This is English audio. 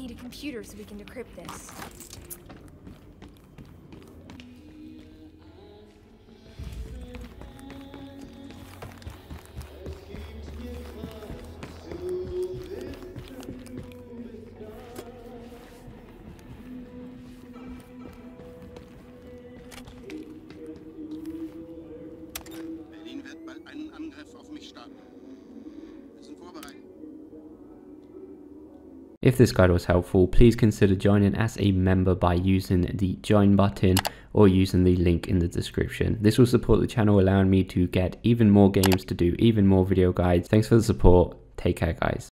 need a computer so we can decrypt this. Berlin wird bald einen Angriff auf mich starten. Wir sind vorbereitet. If this guide was helpful, please consider joining as a member by using the join button or using the link in the description. This will support the channel, allowing me to get even more games, to do even more video guides. Thanks for the support. Take care, guys.